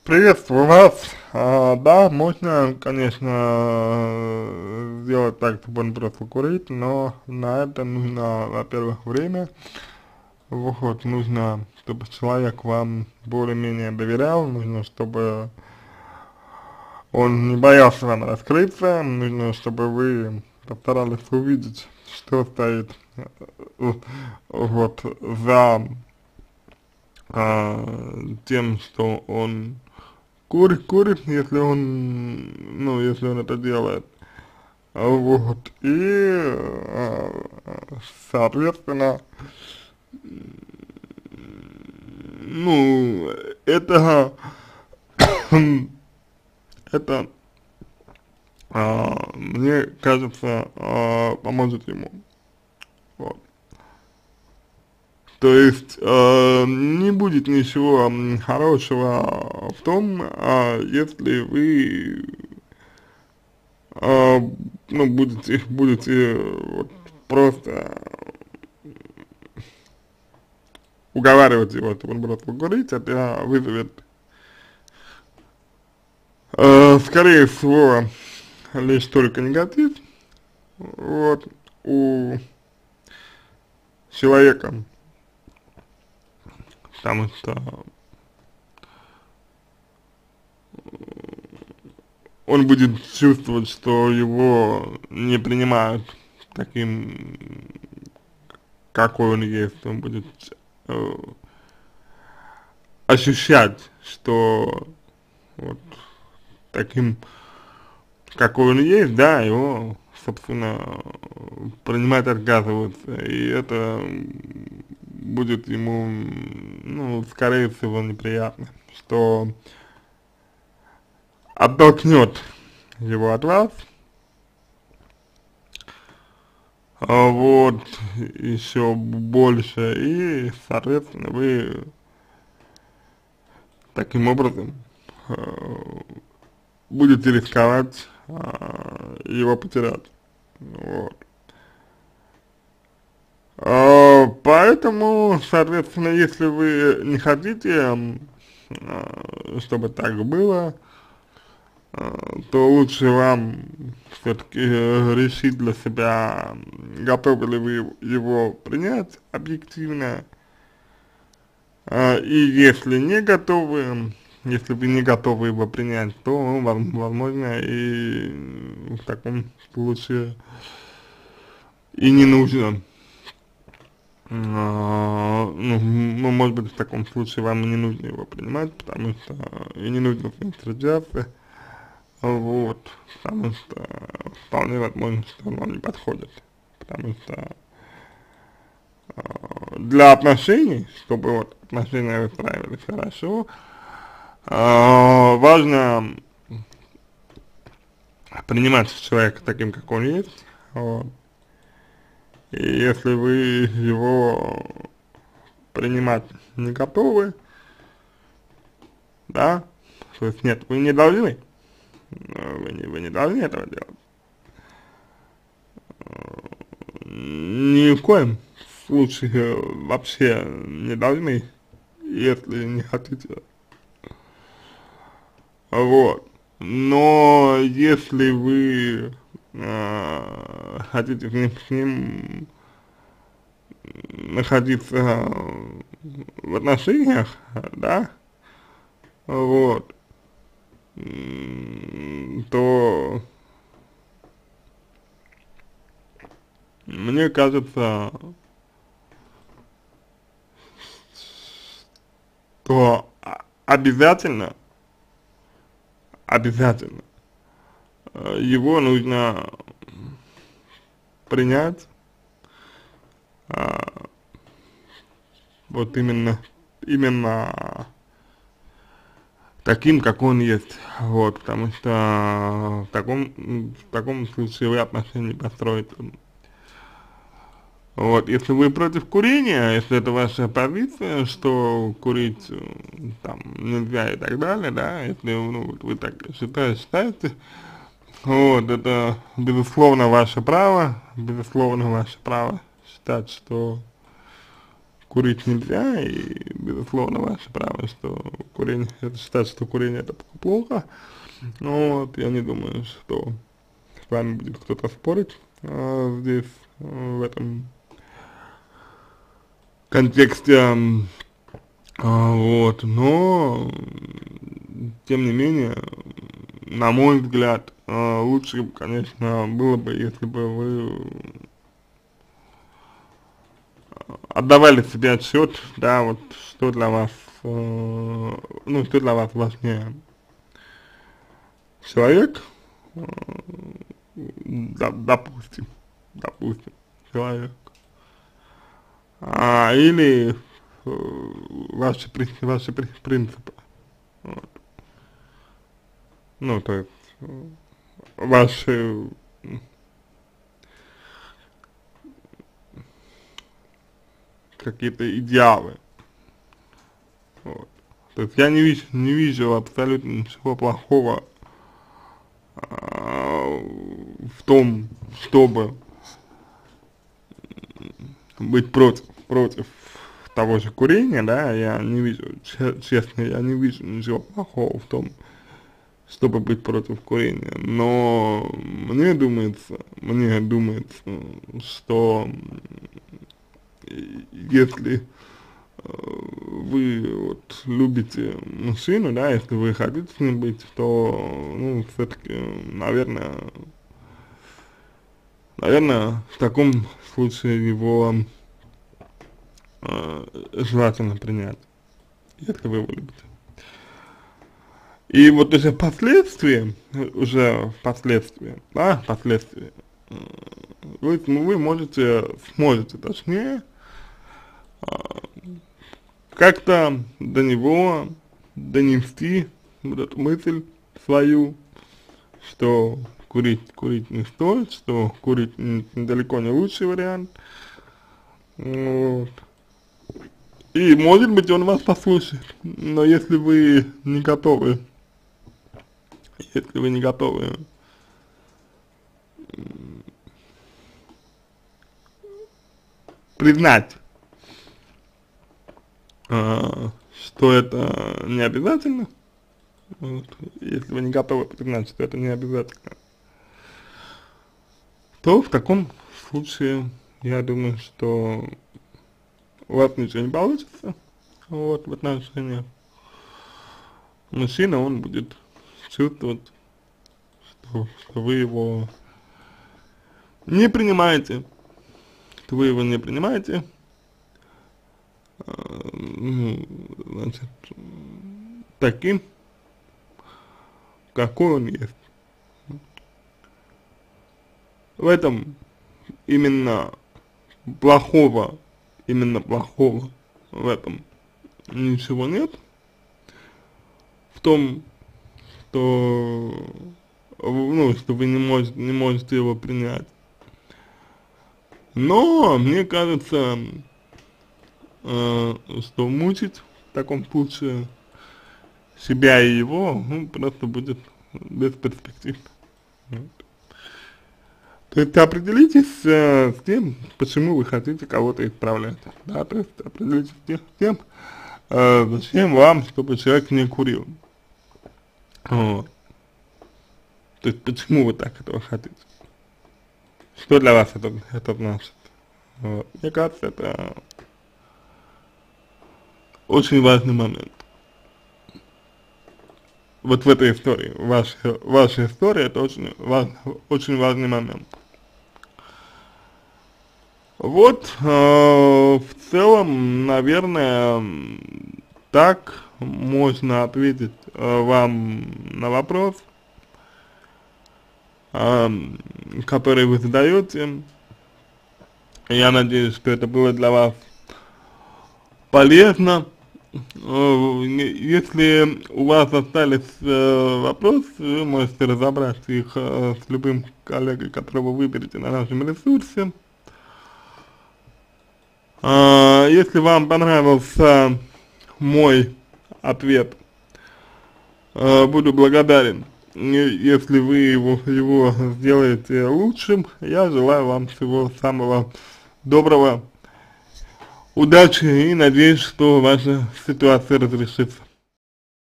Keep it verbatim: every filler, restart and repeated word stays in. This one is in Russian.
Приветствую вас. А, да, можно, конечно, э, сделать так, чтобы он просто курить, но на это нужно, во-первых, время. Вот, нужно, чтобы человек вам более-менее доверял, нужно, чтобы он не боялся вам раскрыться, нужно, чтобы вы постарались увидеть, что стоит э, вот за а, тем, что он курит, курит, если он, ну, если он это делает. А Вот, и, э, соответственно, ну, это, это, а, мне кажется, а, поможет ему. Вот. То есть, э, не будет ничего м, хорошего в том, а, если вы а, ну, будете, будете вот просто уговаривать его, чтобы он бросил курить, это вызовет, э, скорее всего, лишь только негатив, вот, у человека, потому что он будет чувствовать, что его не принимают таким, какой он есть, он будет э, ощущать, что вот таким, какой он есть, да, его, собственно, принимать отказываются, и это будет ему, ну, скорее всего, неприятно, что оттолкнет его от вас, а вот, еще больше, и, соответственно, вы таким образом э, будете рисковать э, его потерять, вот. А, Поэтому, соответственно, если вы не хотите, м, а, чтобы так было, а, то лучше вам все-таки решить для себя, м, готовы ли вы его принять объективно, а, и если не готовы, м, если вы не готовы его принять, то, вам- возможно, и в таком случае и не нужно. А, ну, ну, может быть, в таком случае вам и не нужно его принимать, потому что и не нужно с ним встречаться, вот, потому что вполне возможно, что он вам не подходит, потому что а, для отношений, чтобы вот отношения выстраивались хорошо, а, важно принимать человека таким, как он есть, вот, и если вы его принимать не готовы, да, то есть нет, вы не должны, э, вы не, вы не должны этого делать. Ни в коем случае вообще не должны, если не хотите. Вот. Но если вы э, хотите с ним, с ним находиться в отношениях, да, вот, м, то мне кажется, то а- обязательно, обязательно э, его нужно принять, а, вот именно, именно таким, как он есть, вот, потому что в таком, в таком случае вы отношения не построите. Вот, если вы против курения, если это ваша позиция, что курить э, там нельзя и так далее, да, если ну, вот вы так считаете, считаете, вот, это безусловно ваше право, безусловно ваше право считать, что курить нельзя, и, безусловно, ваше право, что курение, это считать, что курение это плохо. Но вот я не думаю, что с вами будет кто-то спорить э, здесь, э, в этом контексте. Э, вот, но, тем не менее, на мой взгляд, э, лучше, конечно, было бы, если бы вы отдавали себе отчет, да, вот, что для вас, э, ну, что для вас важнее: человек, э, да, допустим, допустим, человек, а, или э, ваши, при- ваши при- принципы, вот. Ну, то есть, э, ваши какие-то идеалы, вот. То есть я не вижу, не вижу абсолютно ничего плохого а, в том, чтобы быть против, против того же курения, да, я не вижу, честно, я не вижу ничего плохого в том, чтобы быть против курения, но мне думается, мне думается, что если вы вот любите мужчину, да, если вы хотите с ним быть, то, ну, все-таки, наверное, наверное, в таком случае его э, желательно принять, если вы его любите. И вот уже впоследствии, уже впоследствии, да, впоследствии, э, вы, вы можете, сможете, точнее, э, как-то до него донести вот эту мысль свою, что курить, курить не стоит, что курить не, далеко не лучший вариант, вот. И, может быть, он вас послушает, но если вы не готовы, если вы не готовы признать, э, что это не обязательно, вот, если вы не готовы признать, что это не обязательно, то в таком случае, я думаю, что у вас ничего не получится, вот, в отношениях. Мужчина, он будет чувствовать, что, что вы его не принимаете, что вы его не принимаете, э, ну, значит, таким, какой он есть. В этом именно плохого, именно плохого в этом ничего нет. В том, что, ну, что вы не можете, не можете его принять. Но мне кажется, э, что мучить в таком случае себя и его, ну, просто будет бесперспективно. Вот. То есть определитесь э, с тем, почему вы хотите кого-то исправлять, да, то есть определитесь с тем, э, зачем вам, чтобы человек не курил. Вот. То есть почему вы так этого хотите? Что для вас это, это значит? Вот. Мне кажется, это очень важный момент. Вот в этой истории, ваша, ваша история, это очень, важ, очень важный момент. Вот, э, в целом, наверное, так можно ответить э, вам на вопрос, э, который вы задаете. Я надеюсь, что это было для вас полезно. Если у вас остались э, вопросы, вы можете разобрать их э, с любым коллегой, которого вы выберете на нашем ресурсе. Э, если вам понравился мой ответ, э, буду благодарен, если вы его, его сделаете лучшим. Я желаю вам всего самого доброго, удачи и надеюсь, что ваша ситуация разрешится.